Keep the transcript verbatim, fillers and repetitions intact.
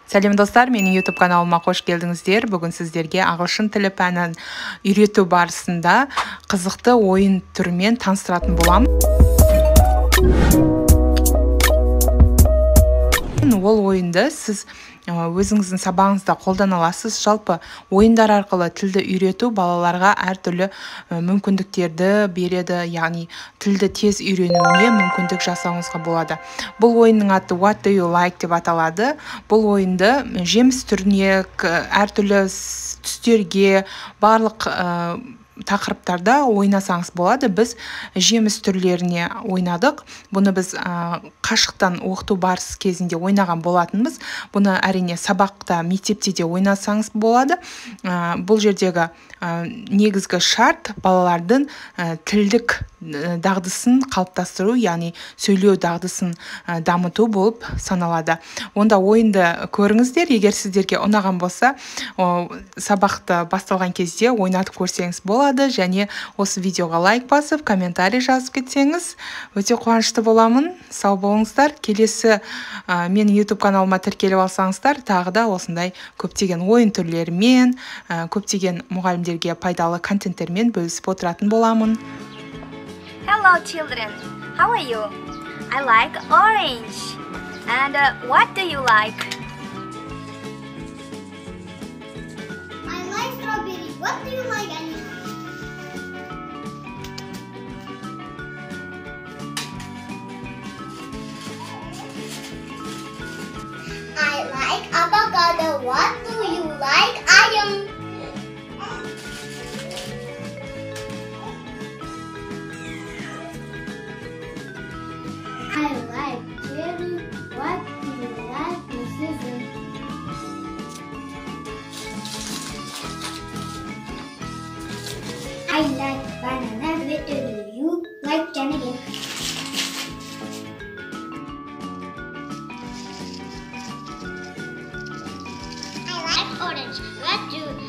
Сәлем достар, менің YouTube каналыма қош келдіңіздер. Бүгін сіздерге ағылшын тілі пәнін үйрету барысында қызықты ойын түрімен таныстыратын боламын. Ол ойынды сіз өзіңіздің сабағыңызда қолдана аласыз. Жалпы ойындар арқылы тілді үйрету балаларға әртүрлі мүмкіндіктерді береді, яғни тілді тез үйренуіне мүмкіндік жасауыңызға болады. Бұл ойынның аты What do you like деп аталады. Бұл ойынды жеміс түріне, әртүрлі түстерге, барлық тақырыптарда ойнасаңыз болады. Біз жеміс түрлеріне ойнадық. Бұны біз қашықтан оқыту барысы кезінде ойнаған болатынбыз. Бұны әрине сабақта, мектепте де ойнасаңыз болады. Бұл жердегі негізгі шарт балалардың тілдік дағдысын қалыптастыру, яғни сөйлеу дағдысын дамыту болып саналады. Онда ойынды көріңіздер. Егер сіздерге ұнаған болса, сабақты басталған кезде ойнатып көрсеңіз болады, және осы видеоға лайк басып, комментарий жазып кетсеңіз, өте қуанышты боламын. Сау болыңыздар. Келесі менің YouTube каналыма тіркеліп алсаңыздар, тағы да осындай көптеген ойын түрлерімен, көптеген мұғалімдерге пайдалы контенттермен бөлісіп отыратын боламын. Hello children, how are you? I like orange. And uh, what do you like? I like strawberry. What do you like, Annie? I like avocado. What do you like, Ayam? I like cherry. What do you like, Missus I like banana. What do you like, Jenny? I like orange. What do